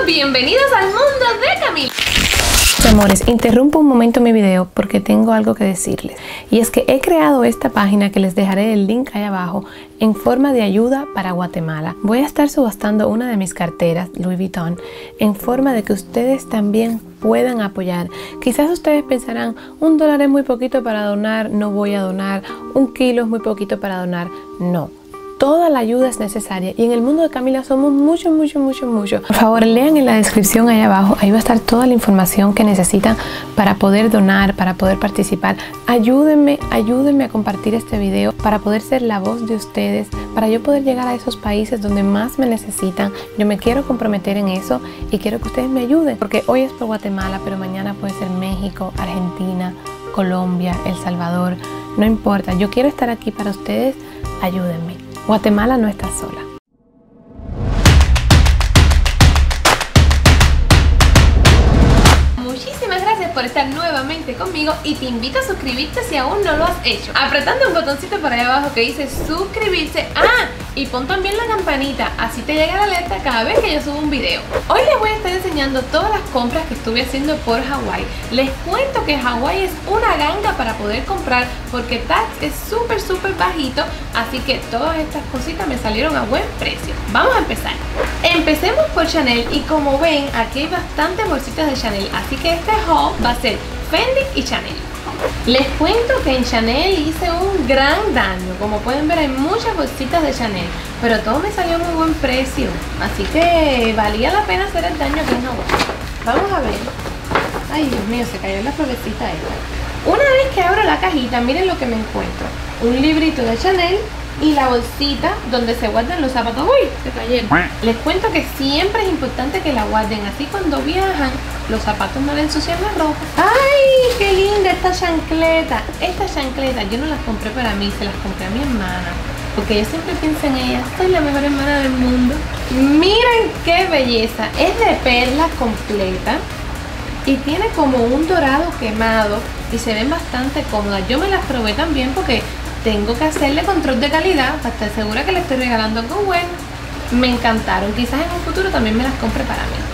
bienvenidos al mundo de Camila. Amores, interrumpo un momento mi video porque tengo algo que decirles. Y es que he creado esta página que les dejaré el link ahí abajo en forma de ayuda para Guatemala. Voy a estar subastando una de mis carteras Louis Vuitton en forma de que ustedes también puedan apoyar. Quizás ustedes pensarán, $1 es muy poquito para donar, no voy a donar, 1 kilo es muy poquito para donar. No. Toda la ayuda es necesaria y en el mundo de Camila somos mucho. Por favor, lean en la descripción ahí abajo, ahí va a estar toda la información que necesitan para poder donar, para poder participar. Ayúdenme a compartir este video para poder ser la voz de ustedes, para yo poder llegar a esos países donde más me necesitan. Yo me quiero comprometer en eso y quiero que ustedes me ayuden, porque hoy es por Guatemala, pero mañana puede ser México, Argentina, Colombia, El Salvador, no importa. Yo quiero estar aquí para ustedes, ayúdenme. Guatemala no está sola. Muchísimas gracias por estar nuevamente conmigo y te invito a suscribirte si aún no lo has hecho, apretando un botoncito por ahí abajo que dice suscribirse. Y pon también la campanita, así te llega la alerta cada vez que yo subo un video. Hoy les voy a estar enseñando todas las compras que estuve haciendo por Hawái. Les cuento que Hawái es una ganga para poder comprar porque tax es súper bajito, así que todas estas cositas me salieron a buen precio. Vamos a empezar. Empecemos por Chanel y como ven, aquí hay bastantes bolsitas de Chanel, así que este haul va a ser Fendi y Chanel. Les cuento que en Chanel hice un gran daño. Como pueden ver hay muchas bolsitas de Chanel, pero todo me salió a muy buen precio, así que valía la pena hacer el daño aquí en Hawái. Vamos a ver. Ay, Dios mío, se cayó la florecita esta. Una vez que abro la cajita, miren lo que me encuentro. Un librito de Chanel y la bolsita donde se guardan los zapatos. ¡Uy! Se cayeron. Les cuento que siempre es importante que la guarden, así cuando viajan los zapatos no le ensucian la ropa. ¡Ay! ¡Qué linda esta chancleta! Estas chancletas yo no las compré para mí, se las compré a mi hermana, porque yo siempre pienso en ella. Soy la mejor hermana del mundo. Miren qué belleza. Es de perlas completa y tiene como un dorado quemado y se ven bastante cómodas. Yo me las probé también porque tengo que hacerle control de calidad para estar segura que le estoy regalando algo bueno. Me encantaron. Quizás en un futuro también me las compre para mí.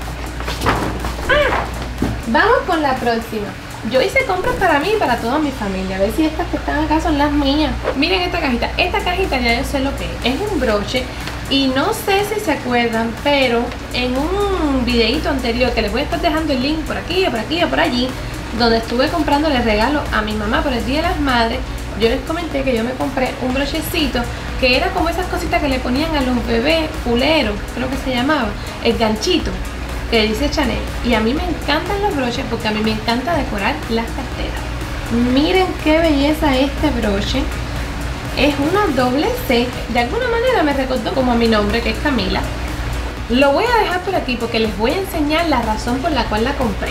Vamos con la próxima. Yo hice compras para mí y para toda mi familia. A ver si estas que están acá son las mías. Miren esta cajita. Esta cajita ya yo sé lo que es. Es un broche. Y no sé si se acuerdan, pero en un videito anterior que les voy a estar dejando el link por aquí o por aquí o por allí, donde estuve comprándole regalo a mi mamá por el Día de las Madres, yo les comenté que yo me compré un brochecito que era como esas cositas que le ponían a los bebés puleros, creo que se llamaba, el ganchito que dice Chanel. Y a mí me encantan los broches porque a mí me encanta decorar las carteras. Miren qué belleza este broche. Es una doble C. De alguna manera me recordó como a mi nombre, que es Camila. Lo voy a dejar por aquí porque les voy a enseñar la razón por la cual la compré.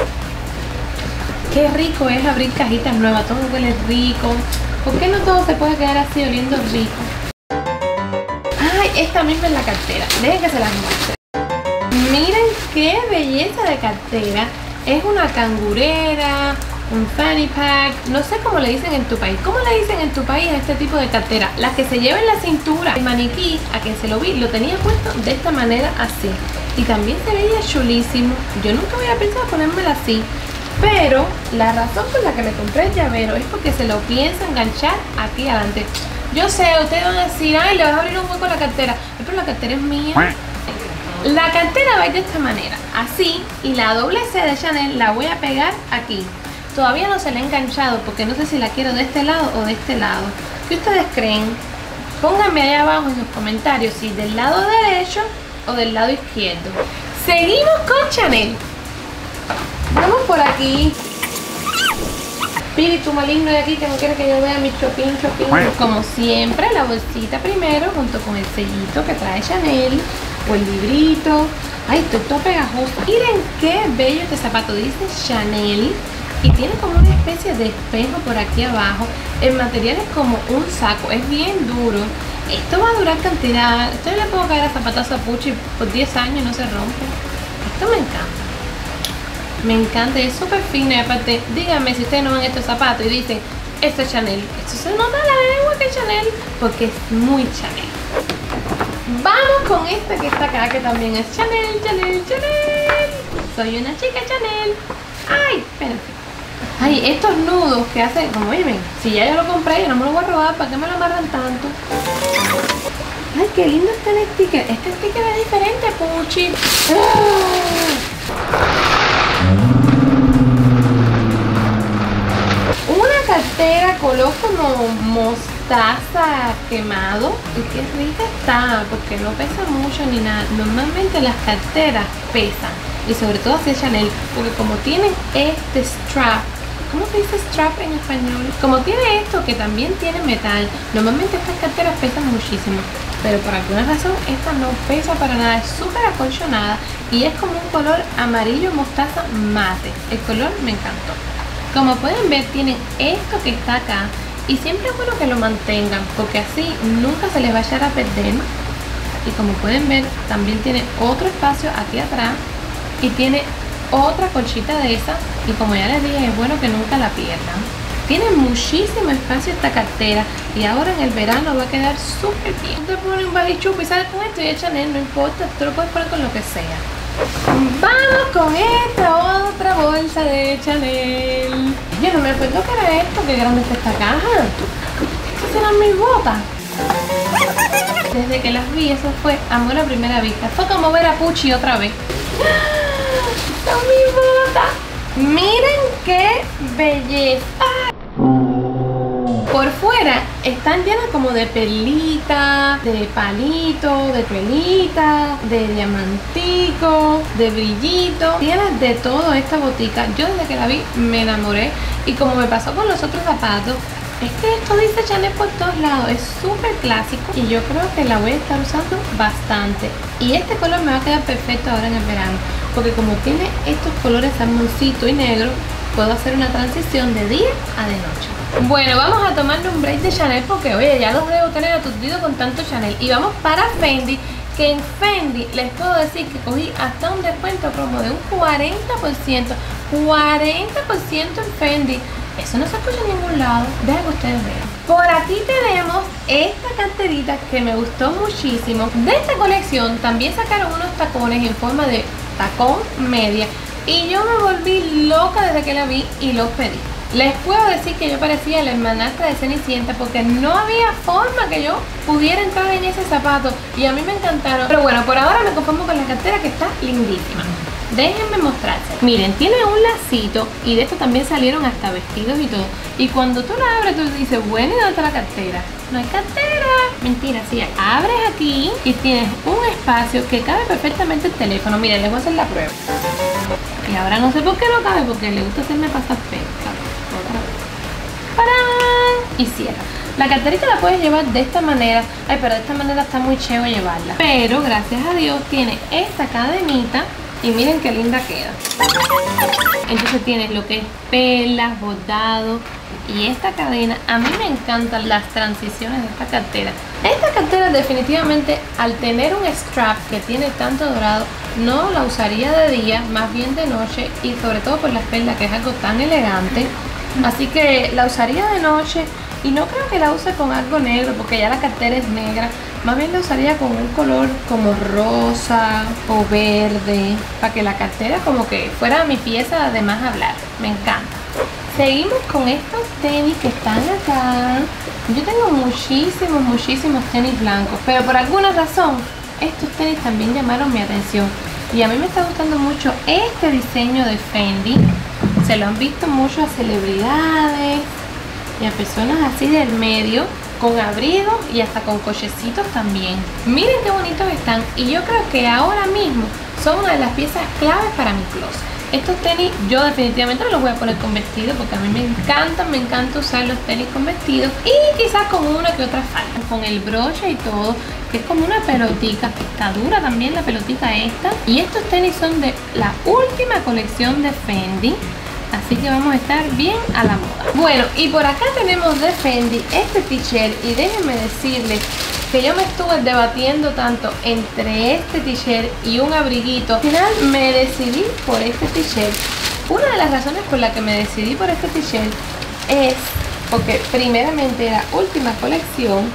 Qué rico es abrir cajitas nuevas, todo huele rico. ¿Por qué no todo se puede quedar así oliendo rico? Ay, esta misma es la cartera. Dejen que se las muestre. Miren qué belleza de cartera. Es una cangurera, un fanny pack, no sé cómo le dicen en tu país. ¿Cómo le dicen en tu país a este tipo de cartera? Las que se llevan en la cintura. El maniquí, a quien se lo vi, lo tenía puesto de esta manera así. Y también se veía chulísimo. Yo nunca había pensado ponérmela así. Pero la razón por la que me compré el llavero es porque se lo pienso enganchar aquí adelante. Yo sé, ustedes van a decir, ay, le vas a abrir un hueco a la cartera. Pero la cartera es mía. La cartera va a ir de esta manera, así, y la doble C de Chanel la voy a pegar aquí. Todavía no se la he enganchado porque no sé si la quiero de este lado o de este lado. ¿Qué ustedes creen? Pónganme ahí abajo en sus comentarios si del lado derecho o del lado izquierdo. Seguimos con Chanel. Vamos por aquí. Espíritu maligno de aquí que no quiere que yo vea mi chopín. Como siempre, la bolsita primero junto con el sellito que trae Chanel o el librito. Ay, todo pegajoso. Miren qué bello este zapato. Dice Chanel y tiene como una especie de espejo por aquí abajo. El material es como un saco, es bien duro. Esto va a durar cantidad. Esto le puedo caer a zapatazo a Puchi por 10 años y no se rompe. Esto me encanta. Me encanta, es súper fino y aparte, díganme si ustedes no ven estos zapatos y dicen, esto es Chanel. Esto se nota la lengua que es Chanel porque es muy Chanel. Vamos con este que está acá, que también es Chanel, Chanel, Chanel. Soy una chica Chanel. Ay, espérate. Ay, estos nudos que hacen, como miren, si ya yo lo compré, yo no me lo voy a robar, ¿para qué me lo amarran tanto? Ay, qué lindo está el sticker. Este sticker es diferente, Puchi. Una cartera color como mostaza quemado. Y qué rica está, porque no pesa mucho ni nada. Normalmente las carteras pesan, y sobre todo así Chanel, porque como tienen este strap. ¿Cómo se dice strap en español? Como tiene esto que también tiene metal, normalmente estas carteras pesan muchísimo, pero por alguna razón esta no pesa para nada, es súper acolchonada y es como un color amarillo mostaza mate. El color me encantó. Como pueden ver, tienen esto que está acá y siempre es bueno que lo mantengan porque así nunca se les va a echar a perder. Y como pueden ver, también tiene otro espacio aquí atrás y tiene otra colchita de esa, y como ya les dije, es bueno que nunca la pierdan. Tiene muchísimo espacio esta cartera y ahora en el verano va a quedar súper bien. Te pones un balichupo y sales con esto y el Chanel, no importa, tú lo puedes poner con lo que sea. Vamos con esta otra bolsa de Chanel. Yo no me acuerdo que era esto, qué grande es esta caja. Estas eran mis botas. Desde que las vi, eso fue amor a primera vista. Fue como ver a Puchi otra vez. Son mis botas. Miren qué belleza. Por fuera están llenas como de perlitas, de palitos, de pelitas, de diamanticos, de brillitos. Tienes de todo esta botica. Yo desde que la vi me enamoré. Y como me pasó con los otros zapatos, es que esto dice Chanel por todos lados. Es súper clásico y yo creo que la voy a estar usando bastante. Y este color me va a quedar perfecto ahora en el verano, porque como tiene estos colores salmoncito y negro, puedo hacer una transición de día a de noche. Bueno, vamos a tomarle un break de Chanel porque, oye, ya los debo tener aturdidos con tanto Chanel. Y vamos para Fendi, que en Fendi les puedo decir que cogí hasta un descuento promo de un 40%. 40% en Fendi. Eso no se escucha en ningún lado. Dejen que ustedes vean. Por aquí tenemos esta carterita que me gustó muchísimo. De esta colección también sacaron unos tacones en forma de tacón media. Y yo me volví loca desde que la vi y los pedí. Les puedo decir que yo parecía la hermanastra de Cenicienta porque no había forma que yo pudiera entrar en ese zapato. Y a mí me encantaron. Pero bueno, por ahora me conformo con la cartera que está lindísima. Déjenme mostrarse. Miren, tiene un lacito y de esto también salieron hasta vestidos y todo. Y cuando tú la abres, tú dices, bueno, ¿y dónde está la cartera? No hay cartera. Mentira, sí, abres aquí y tienes un espacio que cabe perfectamente el teléfono. Miren, les voy a hacer la prueba. Y ahora no sé por qué no cabe, porque le gusta hacerme pasar pesca. Otra vez. ¡Parán! Y cierra. La carterita la puedes llevar de esta manera. Ay, pero de esta manera está muy chévo llevarla. Pero gracias a Dios tiene esta cadenita. Y miren qué linda queda. Entonces tienes lo que es perlas, bordado y esta cadena. A mí me encantan las transiciones de esta cartera. Esta cartera definitivamente, al tener un strap que tiene tanto dorado, no la usaría de día, más bien de noche. Y sobre todo por las perlas, que es algo tan elegante. Así que la usaría de noche. Y no creo que la use con algo negro, porque ya la cartera es negra. Más bien la usaría con un color como rosa o verde, para que la cartera como que fuera mi pieza de más hablar. Me encanta. Seguimos con estos tenis que están acá. Yo tengo muchísimos tenis blancos, pero por alguna razón estos tenis también llamaron mi atención. Y a mí me está gustando mucho este diseño de Fendi. Se lo han visto mucho a celebridades y a personas así del medio, con abrigos y hasta con cochecitos también. Miren qué bonitos están y yo creo que ahora mismo son una de las piezas claves para mi closet. Estos tenis yo definitivamente no los voy a poner con vestido porque a mí me encanta usar los tenis con vestido y quizás con una que otra falda, con el broche y todo, que es como una pelotica. Está dura también la pelotita esta. Y estos tenis son de la última colección de Fendi. Así que vamos a estar bien a la moda. Bueno, y por acá tenemos de Fendi este t-shirt. Y déjenme decirles que yo me estuve debatiendo tanto entre este t-shirt y un abriguito. Al final me decidí por este t-shirt. Una de las razones por la que me decidí por este t-shirt es porque primeramente era última colección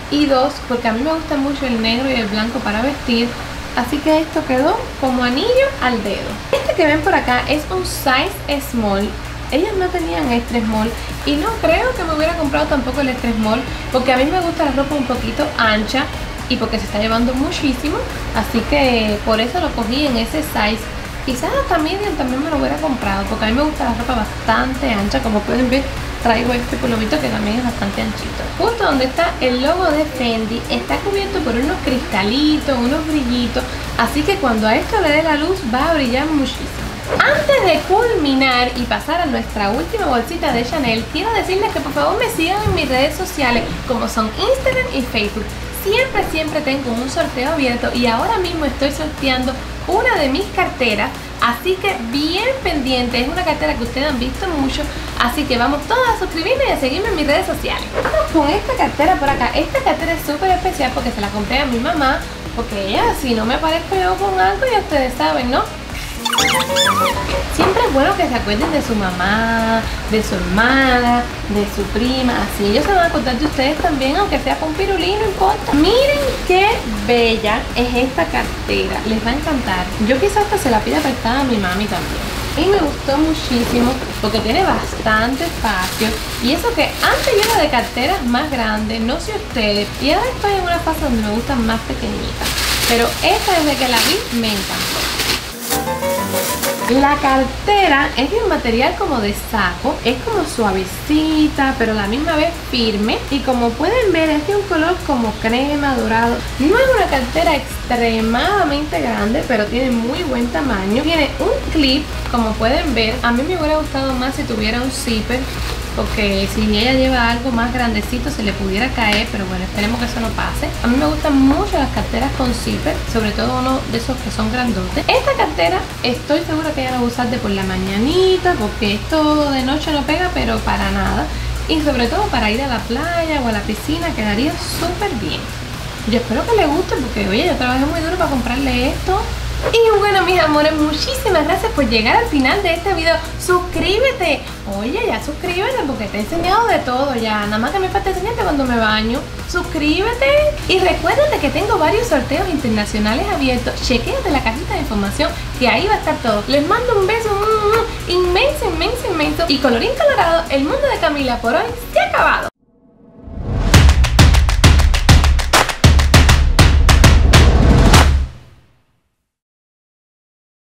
y 2 porque a mí me gusta mucho el negro y el blanco para vestir. Así que esto quedó como anillo al dedo. Este que ven por acá es un size small. Ellas no tenían extra small y no creo que me hubiera comprado tampoco el extra small porque a mí me gusta la ropa un poquito ancha y porque se está llevando muchísimo, así que por eso lo cogí en ese size. Quizás hasta medium también me lo hubiera comprado porque a mí me gusta la ropa bastante ancha. Como pueden ver, traigo este pulovito que también es bastante anchito. Justo donde está el logo de Fendi está cubierto por unos cristalitos, unos brillitos, así que cuando a esto le dé la luz va a brillar muchísimo. Antes de culminar y pasar a nuestra última bolsita de Chanel, quiero decirles que por favor me sigan en mis redes sociales como son Instagram y Facebook. Siempre tengo un sorteo abierto y ahora mismo estoy sorteando una de mis carteras, así que bien pendiente. Es una cartera que ustedes han visto mucho, así que vamos todos a suscribirnos y a seguirme en mis redes sociales. Vamos con esta cartera por acá. Esta cartera es súper especial porque se la compré a mi mamá, porque ella, si no me aparezco yo con algo, ya ustedes saben, ¿no? Siempre es bueno que se acuerden de su mamá, de su hermana, de su prima, así ellos se van a acordar de ustedes también, aunque sea con pirulín, no importa. Miren qué bella es esta cartera, les va a encantar. Yo quizás hasta se la pida prestada a mi mami también. Y me gustó muchísimo porque tiene bastante espacio. Y eso que antes yo era de carteras más grandes, no sé ustedes, y ahora estoy en una fase donde me gustan más pequeñitas. Pero esta desde que la vi me encantó. La cartera es de un material como de saco, es como suavecita pero a la misma vez firme y como pueden ver es de un color como crema dorado. No es una cartera extremadamente grande pero tiene muy buen tamaño, tiene un clip como pueden ver. A mí me hubiera gustado más si tuviera un zipper porque si ella lleva algo más grandecito se le pudiera caer, pero bueno, esperemos que eso no pase. A mí me gustan mucho las carteras con zipper, sobre todo uno de esos que son grandotes. Esta cartera estoy segura que ella la va a usar de por la mañanita porque esto de noche no pega, pero para nada. Y sobre todo para ir a la playa o a la piscina quedaría súper bien. Yo espero que le guste porque oye, yo trabajé muy duro para comprarle esto. Y bueno, mis amores, muchísimas gracias por llegar al final de este video. Suscríbete. Oye, ya suscríbete porque te he enseñado de todo ya. Nada más que me falta enseñarte cuando me baño. Suscríbete. Y recuérdate que tengo varios sorteos internacionales abiertos. Chequéate la cajita de información que ahí va a estar todo. Les mando un beso inmenso. Y colorín colorado, el mundo de Camila por hoy se ha acabado.